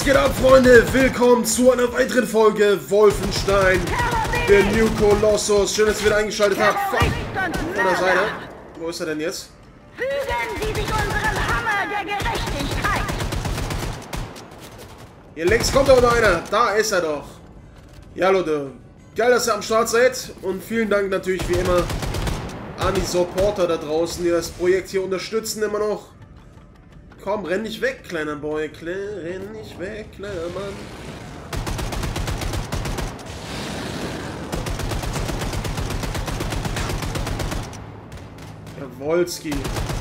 geht ab, Freunde? Willkommen zu einer weiteren Folge Wolfenstein, der New Colossus. Schön, dass ihr wieder eingeschaltet habt. Von der Seite. Wo ist er denn jetzt? Fügen Sie sich unserem Hammer der Gerechtigkeit. Hier links kommt aber noch einer. Da ist er doch. Ja, Leute. Geil, dass ihr am Start seid. Und vielen Dank natürlich wie immer an die Supporter da draußen, die das Projekt hier unterstützen immer noch. Komm, renn nicht weg, kleiner Boy. Renn nicht weg, kleiner Mann. Jawolski.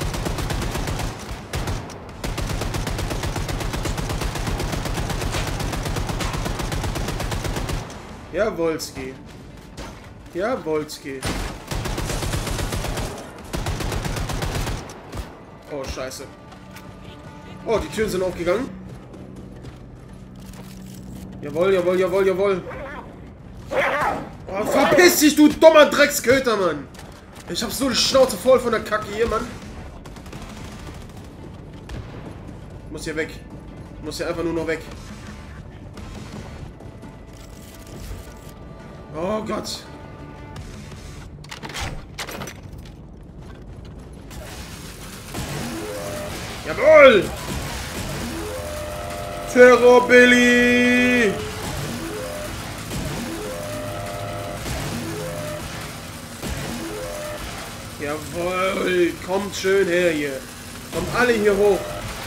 Jawolski. Jawolski. Oh, scheiße. Oh, die Türen sind aufgegangen. Jawohl, jawohl, jawohl, jawohl. Oh, verpiss dich, du dummer Drecksköter, Mann. Ich hab so die Schnauze voll von der Kacke hier, Mann. Ich muss hier weg. Ich muss hier einfach nur noch weg. Oh Gott. Jawohl! Terror Billy! Jawohl! Kommt schön her hier. Kommt alle hier hoch.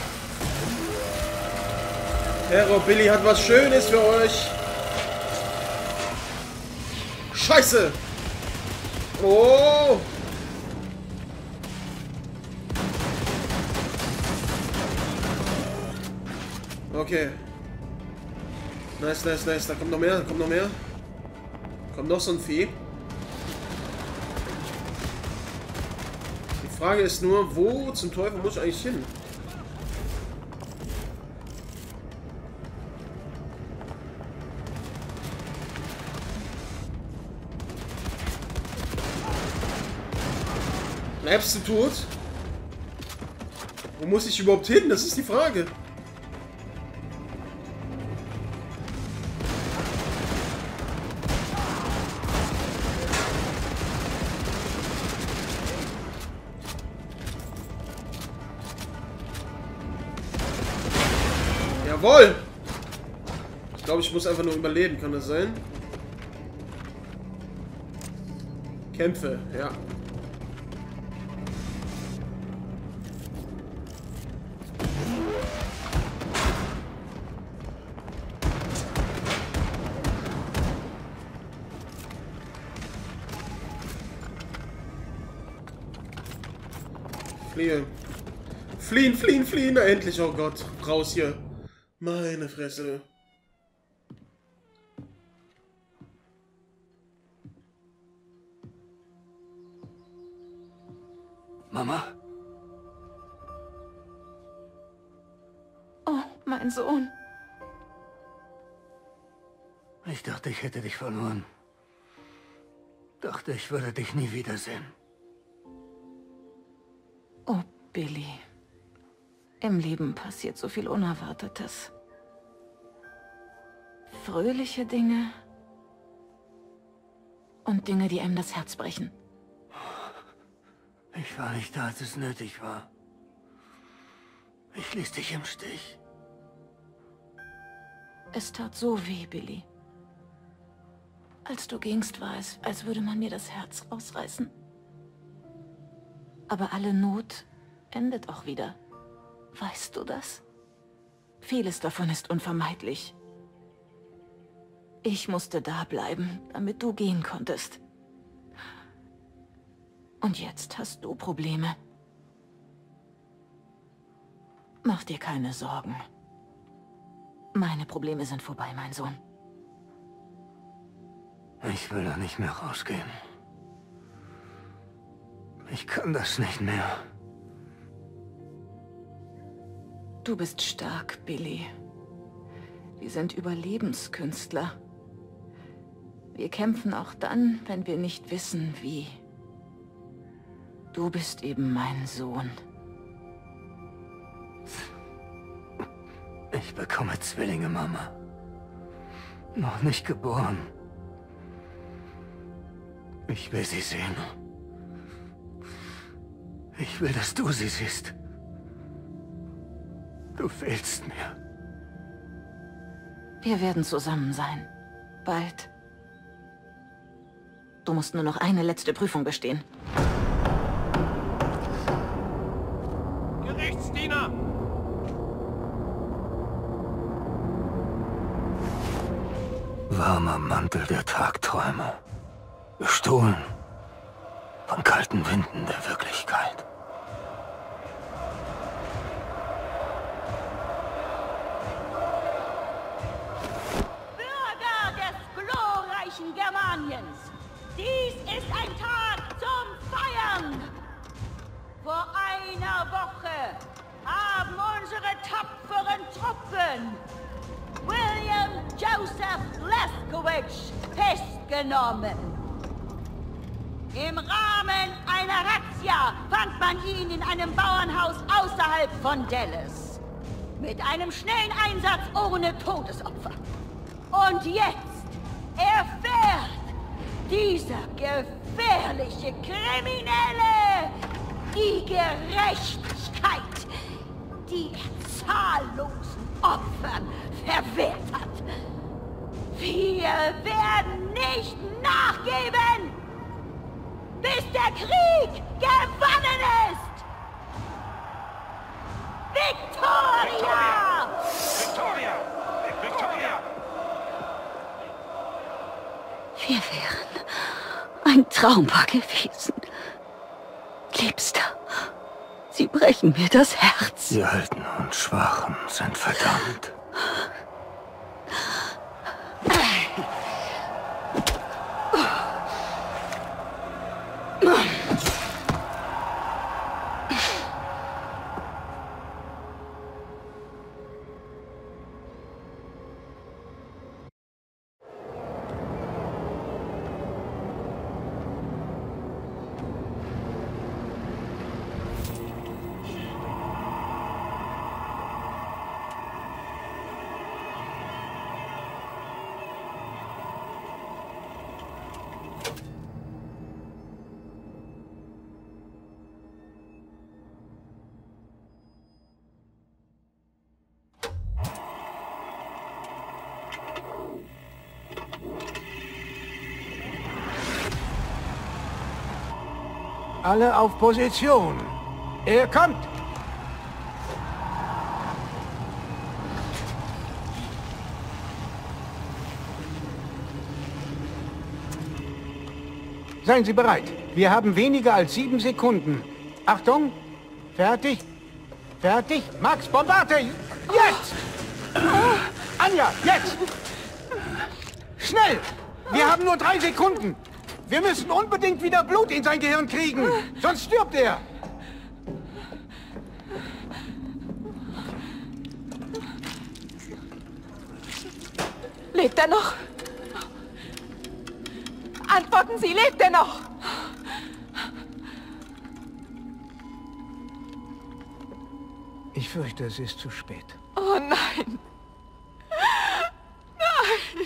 Terror Billy hat was Schönes für euch. Scheiße! Oh! Okay. Nice, nice, nice. Da kommt noch mehr, da kommt noch mehr. Kommt noch so ein Vieh. Die Frage ist nur, wo zum Teufel muss ich eigentlich hin? Bleibst du tot? Wo muss ich überhaupt hin? Das ist die Frage. Jawohl! Ich glaube, ich muss einfach nur überleben, kann das sein? Kämpfe, ja. Fliehen. Fliehen, fliehen, fliehen. Na, endlich, oh Gott. Raus hier. Meine Fresse. Mama? Oh, mein Sohn. Ich dachte, ich hätte dich verloren. Dachte, ich würde dich nie wiedersehen. Oh, Billy. Im Leben passiert so viel Unerwartetes. Fröhliche Dinge und Dinge, die einem das Herz brechen. Ich war nicht da, als es nötig war. Ich ließ dich im Stich. Es tat so weh, Billy. Als du gingst, war es, als würde man mir das Herz rausreißen. Aber alle Not endet auch wieder. Weißt du das? Vieles davon ist unvermeidlich. Ich musste da bleiben, damit du gehen konntest. Und jetzt hast du Probleme. Mach dir keine Sorgen. Meine Probleme sind vorbei, mein Sohn. Ich will da nicht mehr rausgehen. Ich kann das nicht mehr. Du bist stark, Billy. Wir sind Überlebenskünstler. Wir kämpfen auch dann, wenn wir nicht wissen, wie. Du bist eben mein Sohn. Ich Ich bekomme Zwillinge, Mama. Noch nicht geboren. Ich will sie sehen. Ich will, dass du sie siehst. Du fehlst mir. Wir werden zusammen sein. Bald. Du musst nur noch eine letzte Prüfung bestehen. Gerichtsdiener! Warmer Mantel der Tagträume. Gestohlen. Von kalten Winden der Wirklichkeit. Bürger des glorreichen Germaniens, dies ist ein Tag zum Feiern. Vor einer Woche haben unsere tapferen Truppen William Joseph Blazkowicz festgenommen. Im Rahmen einer Razzia fand man ihn in einem Bauernhaus außerhalb von Dallas. Mit einem schnellen Einsatz ohne Todesopfer. Und jetzt erfährt dieser gefährliche Kriminelle die Gerechtigkeit, die er zahllosen Opfern verwehrt hat. Wir werden nicht nachgeben, bis der Krieg gewonnen ist! Victoria! Victoria! Victoria! Wir wären ein Traumpaar gewesen. Liebster, Sie brechen mir das Herz. Die Alten und Schwachen sind verdammt. Alle auf Position. Er kommt! Seien Sie bereit. Wir haben weniger als 7 Sekunden. Achtung! Fertig! Fertig! Max, bombarde! Jetzt! Anja, jetzt! Schnell! Wir haben nur 3 Sekunden! Wir müssen unbedingt wieder Blut in sein Gehirn kriegen, sonst stirbt er. Lebt er noch? Antworten Sie, lebt er noch? Ich fürchte, es ist zu spät. Oh nein. Nein.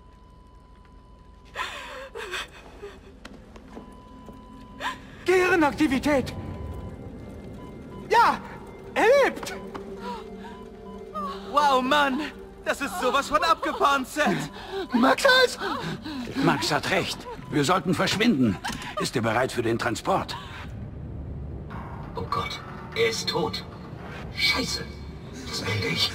Gehirnaktivität! Ja! Er lebt! Wow, Mann! Das ist sowas von abgefahren, Seth! Max Hals! Max hat recht. Wir sollten verschwinden. Ist er bereit für den Transport? Oh Gott, er ist tot. Scheiße. Das melde ich.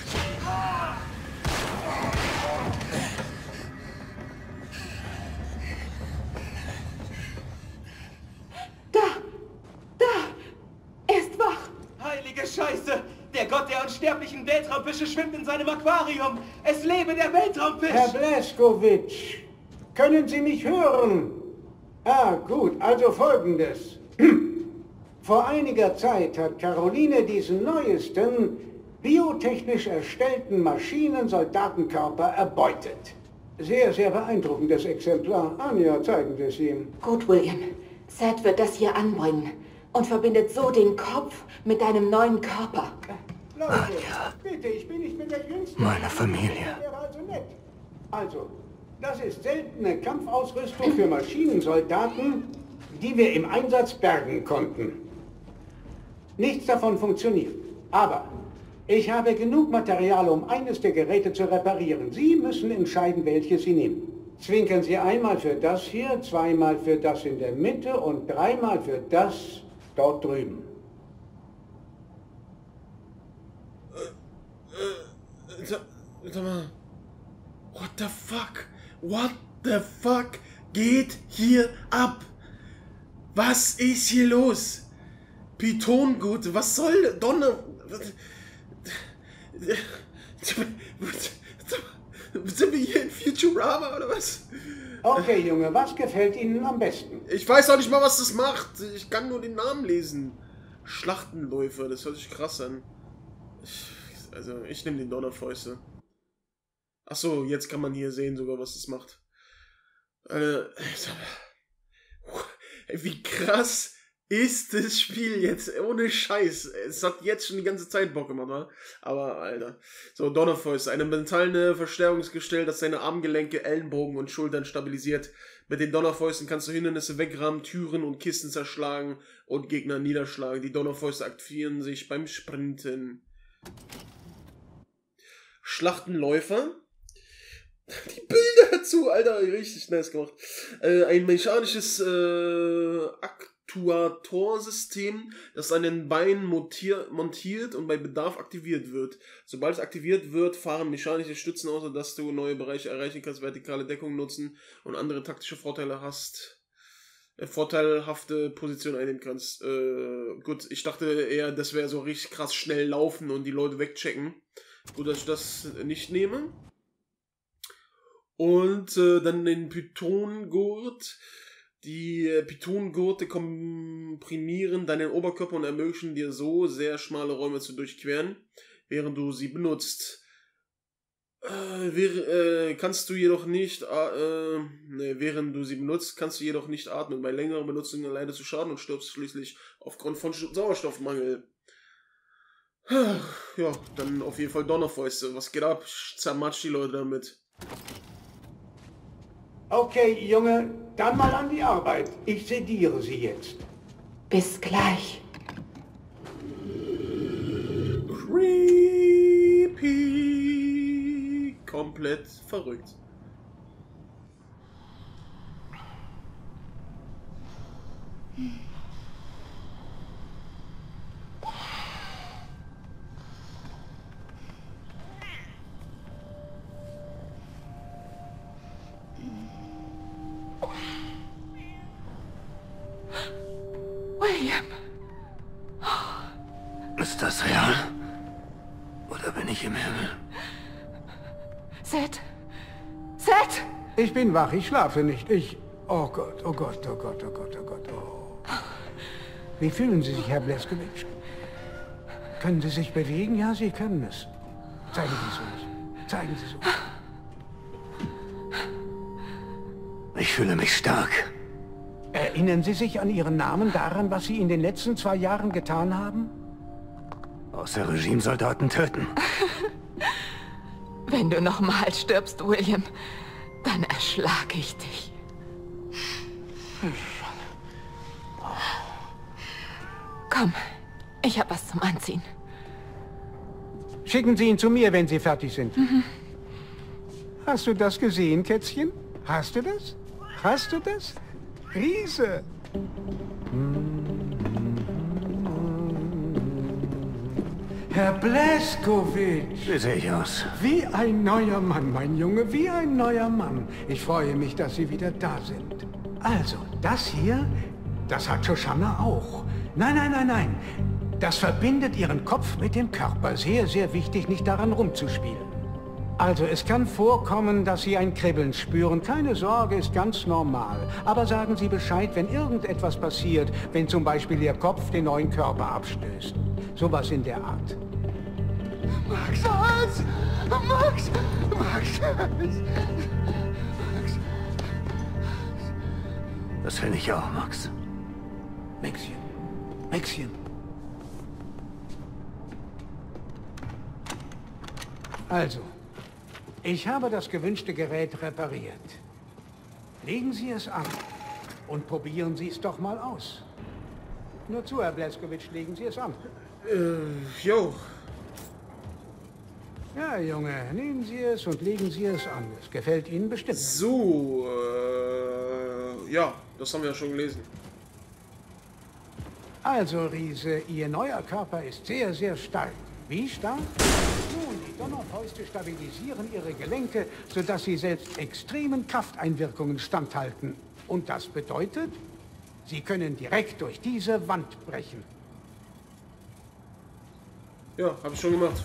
Er ist wach! Heilige Scheiße! Der Gott der unsterblichen Weltraumfische schwimmt in seinem Aquarium! Es lebe der Weltraumfisch! Herr Blazkowicz, können Sie mich hören? Ah, gut, also Folgendes. Vor einiger Zeit hat Caroline diesen neuesten, biotechnisch erstellten Maschinensoldatenkörper erbeutet. Sehr, sehr beeindruckendes Exemplar. Anja, zeigen Sie es ihm. Gut, William. Seth wird das hier anbringen und verbindet so den Kopf mit deinem neuen Körper. Leute, bitte, ich bin nicht mehr der Jüngste. Meine Familie. Das wäre also nett. Also, das ist seltene Kampfausrüstung für Maschinensoldaten, die wir im Einsatz bergen konnten. Nichts davon funktioniert. Aber ich habe genug Material, um eines der Geräte zu reparieren. Sie müssen entscheiden, welches Sie nehmen. Zwinkern Sie einmal für das hier, zweimal für das in der Mitte und dreimal für das dort drüben. Sag mal. What the fuck? What the fuck geht hier ab? Was ist hier los? Pythongut, was soll Donner... Sind wir hier in Futurama oder was? Okay, Junge, was gefällt Ihnen am besten? Ich weiß auch nicht mal, was das macht. Ich kann nur den Namen lesen. Schlachtenläufer, das hört sich krass an. Ich nehme den Donnerfäuste. Achso, jetzt kann man hier sehen sogar, was das macht. Wie krass ist das Spiel jetzt? Ohne Scheiß. Es hat jetzt schon die ganze Zeit Bock gemacht, wa? Aber, Alter. So, Donnerfäuste. Eine metallene Verstärkungsgestell, das seine Armgelenke, Ellenbogen und Schultern stabilisiert. Mit den Donnerfäusten kannst du Hindernisse wegrammen, Türen und Kisten zerschlagen und Gegner niederschlagen. Die Donnerfäuste aktivieren sich beim Sprinten. Schlachtenläufer. Die Bilder dazu, Alter, richtig nice gemacht. Ein mechanisches Aktuatorsystem, das an den Beinen montiert und bei Bedarf aktiviert wird. Sobald es aktiviert wird, fahren mechanische Stützen aus, sodass du neue Bereiche erreichen kannst, vertikale Deckung nutzen und andere taktische Vorteile hast. Vorteilhafte Position einnehmen kannst. Gut, ich dachte eher, das wäre so richtig krass schnell laufen und die Leute wegchecken. Gut, dass ich das nicht nehme. Und dann den Pythongurt. Die Pythongurte komprimieren deinen Oberkörper und ermöglichen dir so, sehr schmale Räume zu durchqueren, während du sie benutzt. Kannst du jedoch nicht, während du sie benutzt, kannst du jedoch nicht atmen. Bei längerer Benutzung leidest du Schaden und stirbst schließlich aufgrund von Sauerstoffmangel. Ja, dann auf jeden Fall Donnerfäuste. Was geht ab? Zermatscht die Leute damit. Okay, Junge, dann mal an die Arbeit. Ich sediere Sie jetzt. Bis gleich. Creepy. Komplett verrückt. William. Ist das real? Oder bin ich im Himmel? Seth. Seth! Ich bin wach, ich schlafe nicht. Oh Gott, oh Gott, oh Gott, oh Gott, oh Gott, oh. Wie fühlen Sie sich, Herr Bleskowitsch? Können Sie sich bewegen? Ja, Sie können es. Zeigen Sie es uns. Zeigen Sie es uns. Ich fühle mich stark. Erinnern Sie sich an Ihren Namen, daran, was Sie in den letzten 2 Jahren getan haben? Außer Regimesoldaten töten. Wenn du nochmal stirbst, William, dann erschlage ich dich. Komm, ich habe was zum Anziehen. Schicken Sie ihn zu mir, wenn Sie fertig sind. Mhm. Hast du das gesehen, Kätzchen? Hast du das? Hast du das? Riese! Herr Bleskowitsch! Wie sehe ich aus? Wie ein neuer Mann, mein Junge, wie ein neuer Mann. Ich freue mich, dass Sie wieder da sind. Also, das hier, das hat Shoshana auch. Nein, nein, nein, nein. Das verbindet Ihren Kopf mit dem Körper. Sehr, sehr wichtig, nicht daran rumzuspielen. Also, es kann vorkommen, dass Sie ein Kribbeln spüren. Keine Sorge, ist ganz normal. Aber sagen Sie Bescheid, wenn irgendetwas passiert, wenn zum Beispiel Ihr Kopf den neuen Körper abstößt. Sowas in der Art. Max, was? Max! Max! Das will ich auch, Max. Maxchen. Maxchen. Also, ich habe das gewünschte Gerät repariert. Legen Sie es an und probieren Sie es doch mal aus. Nur zu, Herr Blazkowicz, legen Sie es an. Jo. Ja, Junge, nehmen Sie es und legen Sie es an. Es gefällt Ihnen bestimmt. So, ja, das haben wir ja schon gelesen. Also, Riese, Ihr neuer Körper ist sehr, sehr stark. Wie stark? Nun, die Donnerfäuste stabilisieren Ihre Gelenke, sodass Sie selbst extremen Krafteinwirkungen standhalten. Und das bedeutet, Sie können direkt durch diese Wand brechen. Ja, habe ich schon gemacht.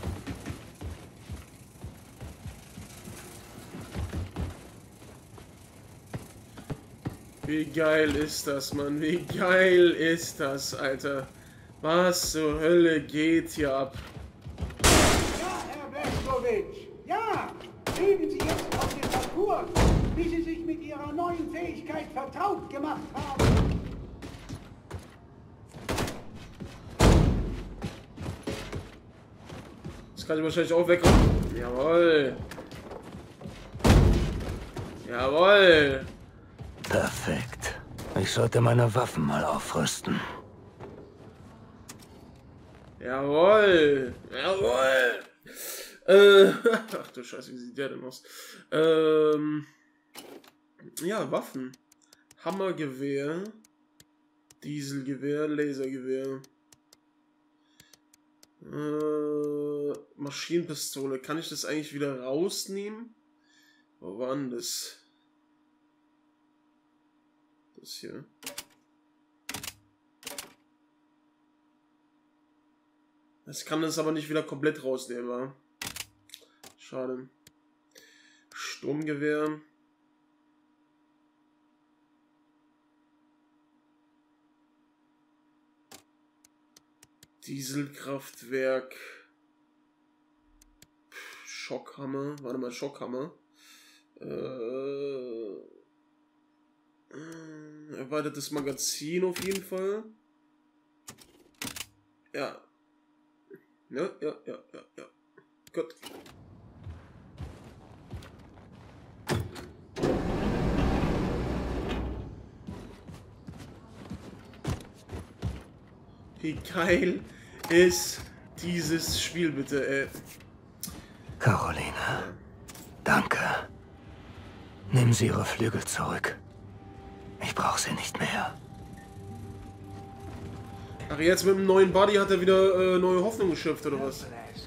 Wie geil ist das, Mann? Wie geil ist das, Alter? Was zur Hölle geht hier ab? Ja, Herr Blazkowicz, ja! Üben Sie jetzt auf den Parcours, wie Sie sich mit Ihrer neuen Fähigkeit vertraut gemacht haben. Das kann ich wahrscheinlich auch wegkommen. Jawohl. Jawohl. Perfekt. Ich sollte meine Waffen mal aufrüsten. Jawohl. Jawohl. Ach du Scheiße, wie sieht der denn aus? Ja, Waffen. Hammergewehr. Dieselgewehr, Lasergewehr. Maschinenpistole. Kann ich das eigentlich wieder rausnehmen? Wo war denn das? Das hier. Ich kann das aber nicht wieder komplett rausnehmen, wa? Schade. Sturmgewehr. Dieselkraftwerk. Schockhammer. Warte mal, Schockhammer. Erweitertes Magazin auf jeden Fall. Ja. Ja. Gut. Wie geil ist dieses Spiel bitte, ey. Caroline, danke. Nehmen Sie Ihre Flügel zurück. Ich brauche sie nicht mehr. Ach, jetzt mit dem neuen Buddy hat er wieder neue Hoffnung geschöpft, oder was?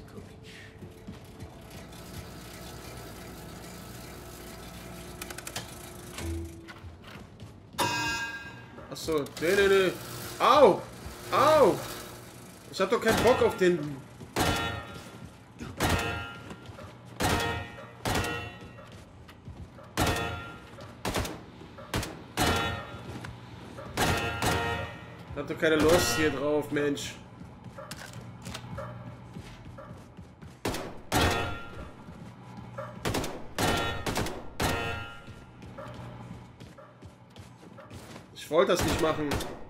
Achso, nee. Au! Au! Ich hab doch keinen Bock auf den... Ich hab doch keine Lust hier drauf, Mensch. Ich wollte das nicht machen.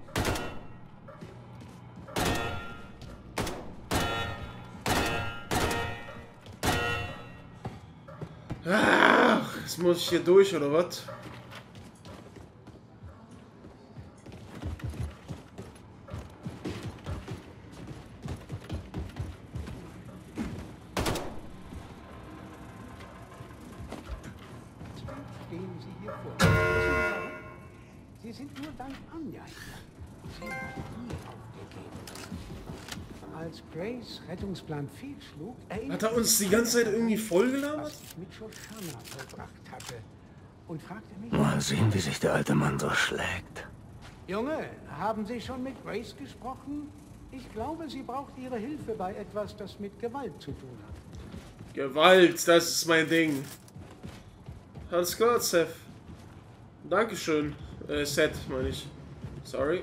Ach, jetzt muss ich hier durch, oder was? Stehen Sie hier vor. Wissen Sie warum? Sie sind nur dank Anja hier. Sie hat nie aufgegeben. Als Grace Rettungsplan fehlschlug, Hat er uns die ganze Zeit irgendwie vollgelabert? was ich mit Shoshana vollbracht hatte. Und fragte mich... Mal sehen, wie sich der alte Mann so schlägt. Junge, haben Sie schon mit Grace gesprochen? Ich glaube, sie braucht Ihre Hilfe bei etwas, das mit Gewalt zu tun hat. Gewalt, das ist mein Ding. Alles klar, Seth. Dankeschön. Seth, meine ich. Sorry.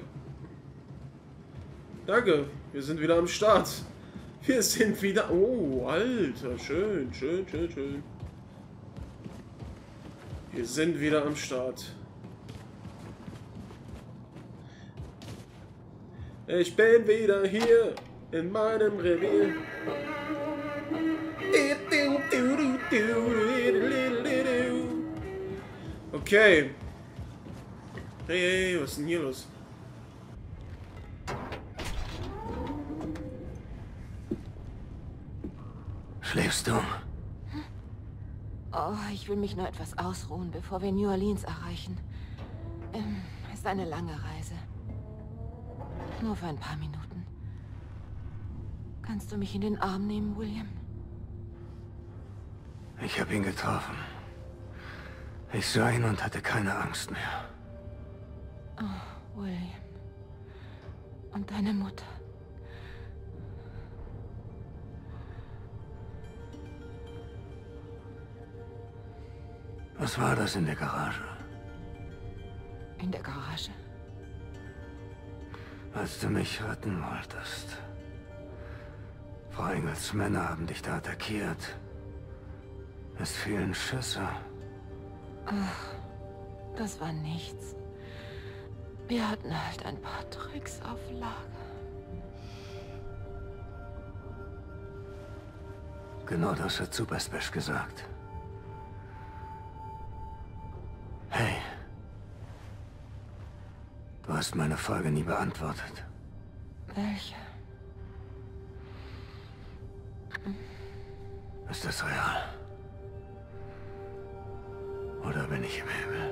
Danke. Wir sind wieder am Start. Wir sind wieder... Oh, Alter. Schön. Wir sind wieder am Start. Ich bin wieder hier in meinem Revier. Okay. Hey, was ist denn hier los? Schläfst du? Oh, ich will mich nur etwas ausruhen, bevor wir New Orleans erreichen. Es ist eine lange Reise. Nur für ein paar Minuten. Kannst du mich in den Arm nehmen, William? Ich habe ihn getroffen. Ich sah ihn und hatte keine Angst mehr. Oh, William. Und deine Mutter. Was war das in der Garage? In der Garage? Als du mich retten wolltest. Frau Engels Männer haben dich da attackiert. Es fielen Schüsse. Ach, das war nichts. Wir hatten halt ein paar Tricks auf Lager. Genau das hat Super Special gesagt. Hey. Du hast meine Frage nie beantwortet. Welche? Ist das real? Oder bin ich im Himmel?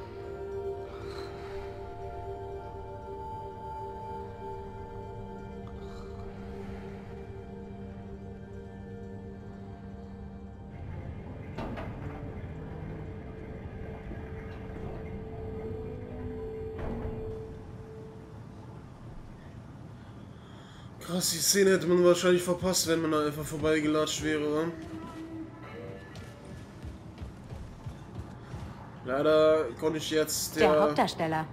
Krass, die Szene hätte man wahrscheinlich verpasst, wenn man da einfach vorbeigelatscht wäre, oder? Leider konnte ich jetzt Der Hauptdarsteller.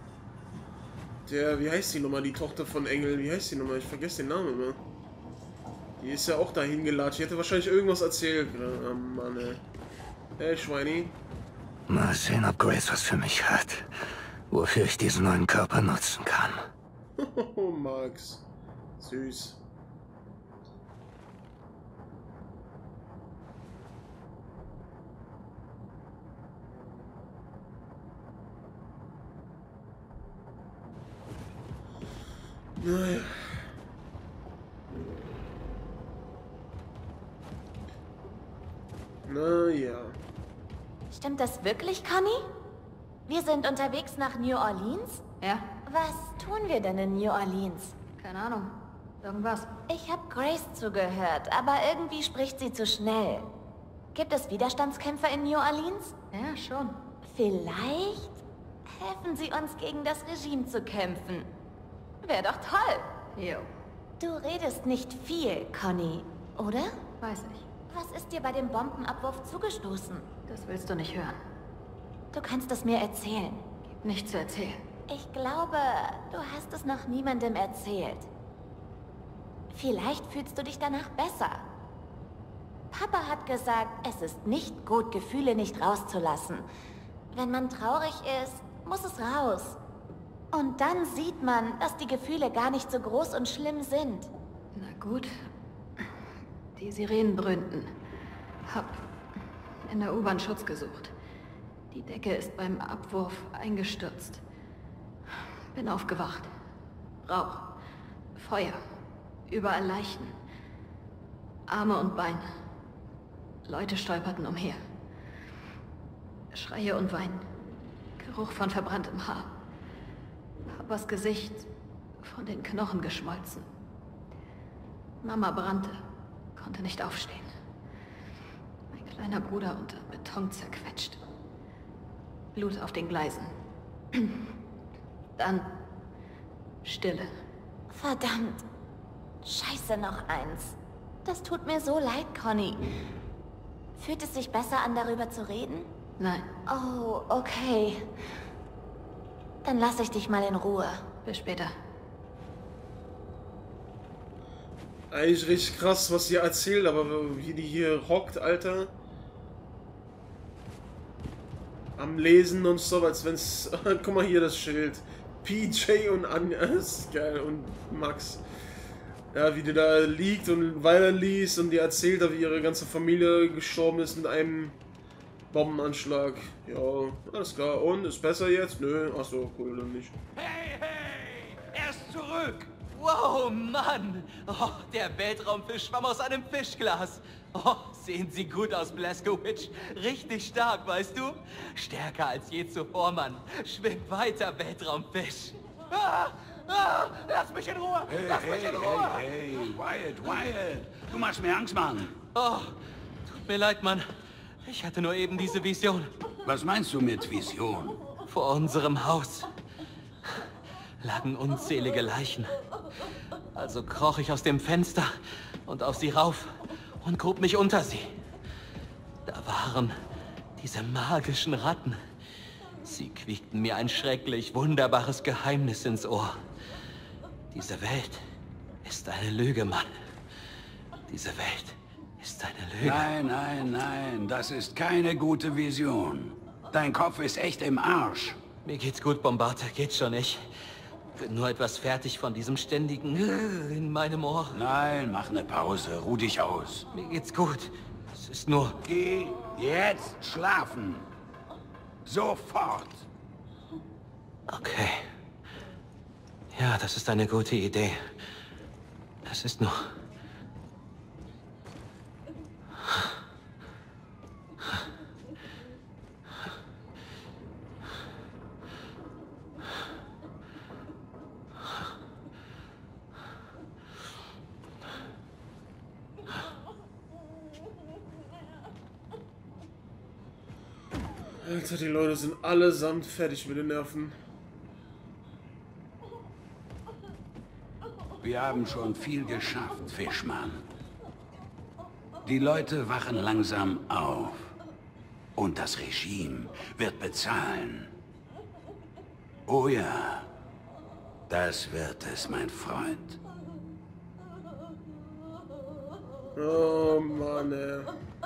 wie heißt die nochmal, die Tochter von Engel, wie heißt die nochmal? Ich vergesse den Namen immer. Die ist ja auch dahin gelatscht, die hätte wahrscheinlich irgendwas erzählt. Oh Mann, ey. Hey, Schweini. Mal sehen, ob Grace was für mich hat. Wofür ich diesen neuen Körper nutzen kann. Oh, Max. Süß. Naja. Naja. Stimmt das wirklich, Conny? Wir sind unterwegs nach New Orleans? Ja, Was tun wir denn in New Orleans? keine Ahnung. Irgendwas. Ich habe Grace zugehört, aber irgendwie spricht sie zu schnell. Gibt es Widerstandskämpfer in New Orleans? Ja, schon. Vielleicht helfen sie uns, gegen das Regime zu kämpfen. Wäre doch toll. Jo, Du redest nicht viel, Conny, oder? weiß ich. Was ist dir bei dem Bombenabwurf zugestoßen? Das willst du nicht hören. Du kannst es mir erzählen. Gibt nichts zu erzählen. Ich glaube, du hast es noch niemandem erzählt. Vielleicht fühlst du dich danach besser. Papa hat gesagt, es ist nicht gut, Gefühle nicht rauszulassen. Wenn man traurig ist, muss es raus. Und dann sieht man, dass die Gefühle gar nicht so groß und schlimm sind. Na gut. Die Sirenen dröhnten. Hab in der U-Bahn Schutz gesucht. Die Decke ist beim Abwurf eingestürzt. Bin aufgewacht. Rauch. Feuer. Überall Leichen. Arme und Beine. Leute stolperten umher. Schreie und Weinen. Geruch von verbranntem Haar. Papas Gesicht von den Knochen geschmolzen. Mama brannte, konnte nicht aufstehen. Mein kleiner Bruder unter Beton zerquetscht. Blut auf den Gleisen. Dann Stille. Verdammt. Scheiße, noch eins. Das tut mir so leid, Conny. Fühlt es sich besser an, darüber zu reden? Nein, Oh, okay. Dann lasse ich dich mal in Ruhe. bis später. Eigentlich richtig krass, was sie erzählt, aber wie die hier hockt, Alter. Am Lesen und so, als wenn's... Guck mal hier das Schild. PJ und Anja, das ist geil. Und Max. Ja, wie die da liegt und weiterliest und die erzählt hat, wie ihre ganze Familie gestorben ist mit einem Bombenanschlag. Ja, alles klar. Und, ist besser jetzt? Nö, achso, cool, dann nicht. Hey, hey! Er ist zurück! Wow, Mann! Oh, der Weltraumfisch schwamm aus einem Fischglas. Oh, sehen Sie gut aus, Blazkowicz. Richtig stark, weißt du? Stärker als je zuvor, Mann. Schwimm weiter, Weltraumfisch. Lass mich in Ruhe! Lass mich in Ruhe! Hey, Wyatt! Du machst mir Angst, Mann. Oh, tut mir leid, Mann. Ich hatte nur eben diese Vision. Was meinst du mit Vision? Vor unserem Haus lagen unzählige Leichen. Also kroch ich aus dem Fenster und auf sie rauf und grub mich unter sie. Da waren diese magischen Ratten. Sie quiekten mir ein schrecklich wunderbares Geheimnis ins Ohr. Diese Welt ist eine Lüge, Mann. Diese Welt ist eine Lüge. Nein, das ist keine gute Vision. Dein Kopf ist echt im Arsch. Mir geht's gut, Bombarde, geht schon. Ich bin nur etwas fertig von diesem ständigen in meinem Ohr. Nein, mach eine Pause, ruh dich aus. Mir geht's gut. Es ist nur... Geh jetzt schlafen. Sofort. Okay. Ja, das ist eine gute Idee. Es ist nur... Alter, die Leute sind allesamt fertig mit den Nerven. Wir haben schon viel geschafft, Fischmann. Die Leute wachen langsam auf. Und das Regime wird bezahlen. Oh ja, das wird es, mein Freund. Oh Mann, ey.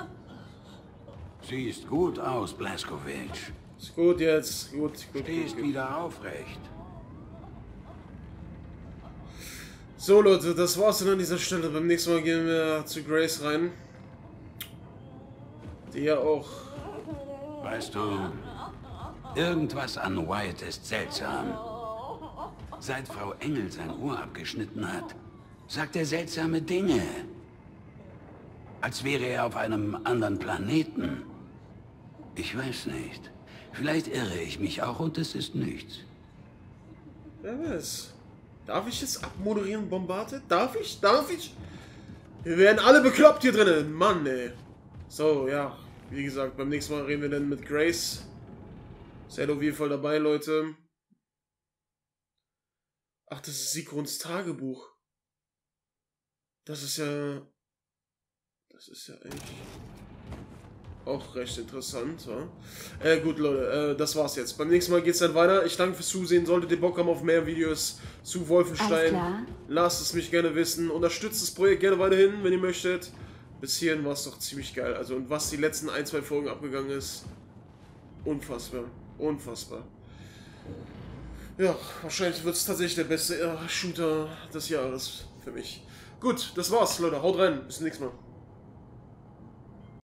Siehst gut aus, Blazkowicz. Ist gut jetzt. Gut. Stehst wieder aufrecht. So Leute, das war's dann an dieser Stelle. Beim nächsten Mal gehen wir zu Grace rein. Die ja auch... Weißt du, irgendwas an Wyatt ist seltsam. Seit Frau Engel sein Ohr abgeschnitten hat, sagt er seltsame Dinge. Als wäre er auf einem anderen Planeten. Ich weiß nicht. Vielleicht irre ich mich auch und es ist nichts. Wer weiß. Darf ich jetzt abmoderieren, Bombarde? Darf ich? Wir werden alle bekloppt hier drinnen. Mann, ey. So, ja. Wie gesagt, beim nächsten Mal reden wir dann mit Grace. Seid auf jeden Fall dabei, Leute. Ach, das ist Sigruns Tagebuch. Das ist ja eigentlich auch recht interessant, ja? Gut, Leute, das war's jetzt. Beim nächsten Mal geht's dann weiter. Ich danke fürs Zusehen. Solltet ihr Bock haben auf mehr Videos zu Wolfenstein, lasst es mich gerne wissen. Unterstützt das Projekt gerne weiterhin, wenn ihr möchtet. Bis hierhin war es doch ziemlich geil. Also, und was die letzten 1-2 Folgen abgegangen ist, unfassbar. Ja, wahrscheinlich wird es tatsächlich der beste Shooter des Jahres für mich. Gut, das war's, Leute. Haut rein. Bis zum nächsten Mal.